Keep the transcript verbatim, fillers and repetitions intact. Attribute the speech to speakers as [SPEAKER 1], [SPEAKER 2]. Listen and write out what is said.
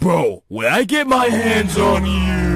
[SPEAKER 1] Bro, when I get my hands on you...